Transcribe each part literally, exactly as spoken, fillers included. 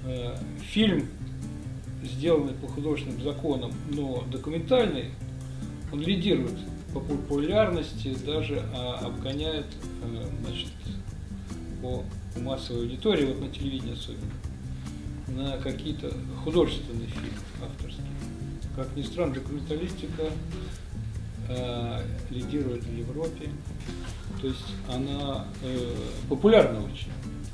э, фильм, сделанный по художественным законам, но документальный, он лидирует по популярности, даже а, обгоняет э, значит, по массовой аудитории, вот на телевидении особенно, на какие-то художественные фильмы авторские. Как ни странно, документалистика э, лидирует в Европе, то есть она э, популярна очень.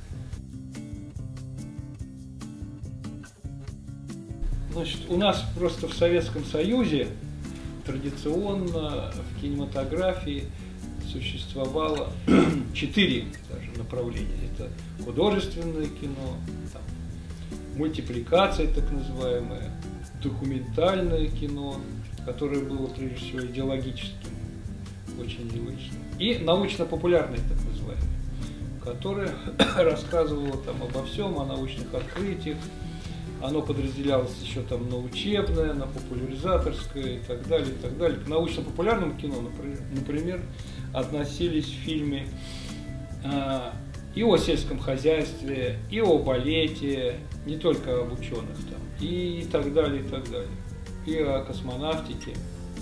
Значит, у нас просто в Советском Союзе традиционно в кинематографии существовало четыре даже направления. Это художественное кино, там, мультипликация так называемая, документальное кино, которое было прежде всего идеологическим, очень идеологичным, и научно-популярное так называемое, которое рассказывало там обо всем, о научных открытиях. Оно подразделялось еще там на учебное, на популяризаторское и так далее, и так далее. К научно-популярному кино, например, относились фильмы э, и о сельском хозяйстве, и о балете, не только об ученых там, и так далее, и так далее, и о космонавтике.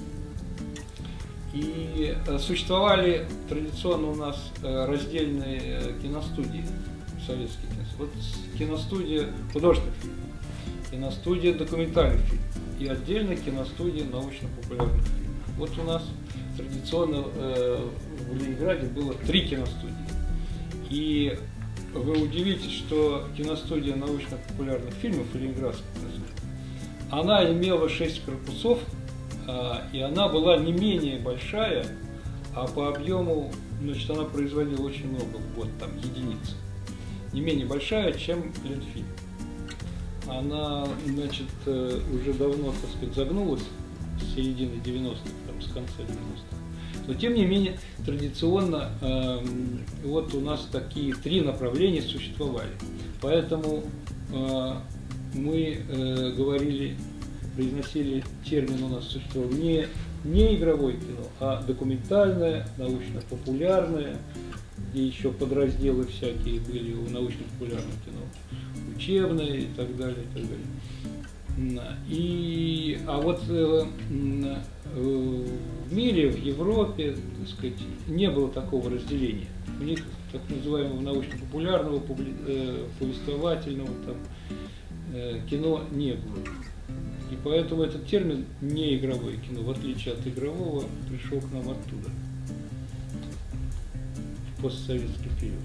И э, существовали традиционно у нас э, раздельные э, киностудии, советские киностудии. Вот киностудия художественных фильмов, киностудия документальных фильмов и отдельно киностудия научно-популярных фильмов. Вот у нас традиционно э, в Ленинграде было три киностудии. И вы удивитесь, что киностудия научно-популярных фильмов ленинградская, она имела шесть корпусов, э, и она была не менее большая, а по объему, значит, она производила очень много в год, там, единиц. Не менее большая, чем Ленфильм. Она, значит, уже давно, так сказать, загнулась с середины девяностых, там, с конца девяностых. Но, тем не менее, традиционно э, вот у нас такие три направления существовали. Поэтому э, мы э, говорили, произносили термин у нас существовал не, не игровое кино, а документальное, научно-популярное, и еще подразделы всякие были у научно-популярного кино, учебное и так далее, и так далее. И, а вот э, э, в мире, в Европе, так сказать, не было такого разделения. У них так называемого научно-популярного, э, повествовательного там, э, кино не было. И поэтому этот термин не игровое кино, в отличие от игрового, пришел к нам оттуда, в постсоветский период.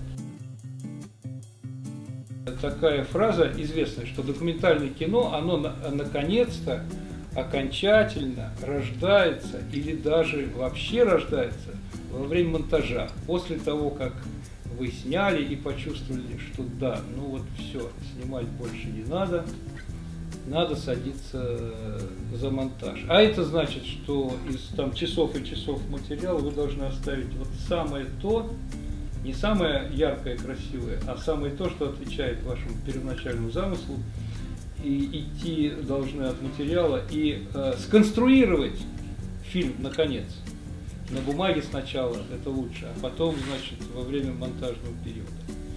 Такая фраза известная, что документальное кино, оно на, наконец-то окончательно рождается или даже вообще рождается во время монтажа, после того, как вы сняли и почувствовали, что да, ну вот все, снимать больше не надо, надо садиться за монтаж. А это значит, что из там, часов и часов материала вы должны оставить вот самое то, не самое яркое, красивое, а самое то, что отвечает вашему первоначальному замыслу. И идти должны от материала и э, сконструировать фильм наконец. На бумаге сначала это лучше, а потом, значит, во время монтажного периода.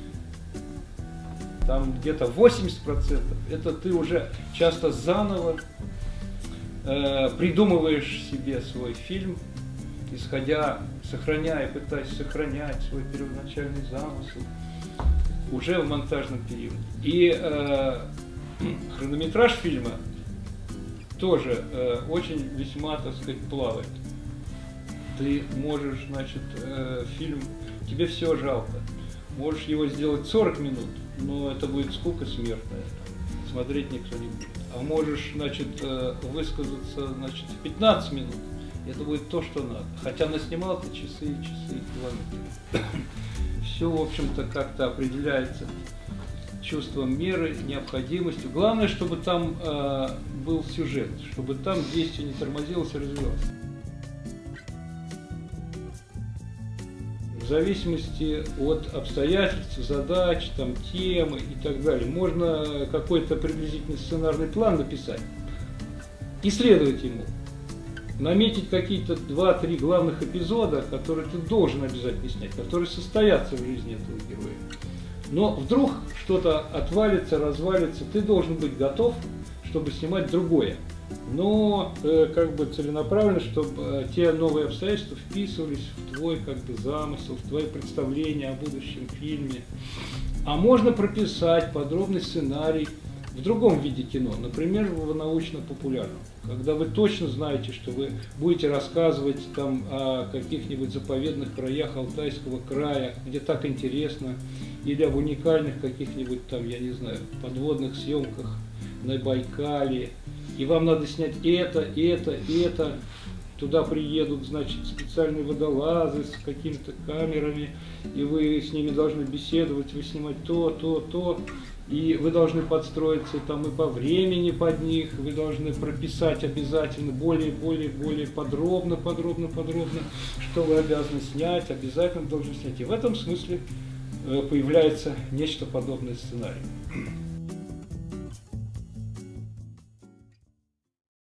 Там где-то восемьдесят процентов это ты уже часто заново э, придумываешь себе свой фильм, исходя, сохраняя, пытаясь сохранять свой первоначальный замысел уже в монтажном периоде. И э, хронометраж фильма тоже э, очень весьма, так сказать, плавает. Ты можешь, значит, э, фильм, тебе все жалко. Можешь его сделать сорок минут, но это будет скука смертная, смотреть никто не будет. А можешь, значит, э, высказаться, значит, в пятнадцать минут, это будет то, что надо. Хотя наснимал ты часы и часы и километры. Все, в общем-то, как-то определяется чувством меры, необходимостью. Главное, чтобы там э, был сюжет, чтобы там действие не тормозилось и развивалось. В зависимости от обстоятельств, задач, там, темы и так далее, можно какой-то приблизительный сценарный план написать и следовать ему. Наметить какие-то два-три главных эпизода, которые ты должен обязательно снять, которые состоятся в жизни этого героя. Но вдруг что-то отвалится, развалится, ты должен быть готов, чтобы снимать другое. Но э, как бы целенаправленно, чтобы э, те новые обстоятельства вписывались в твой как бы замысел, в твои представления о будущем фильме. А можно прописать подробный сценарий в другом виде кино, например, в научно-популярном, когда вы точно знаете, что вы будете рассказывать там о каких-нибудь заповедных краях Алтайского края, где так интересно, или об уникальных каких-нибудь там, я не знаю, подводных съемках на Байкале, и вам надо снять это, это, это, туда приедут, значит, специальные водолазы с какими-то камерами, и вы с ними должны беседовать, вы снимать то, то, то, и вы должны подстроиться там и по времени под них, вы должны прописать обязательно более, более, более подробно, подробно, подробно, что вы обязаны снять, обязательно должны снять. И в этом смысле появляется нечто подобное сценарию.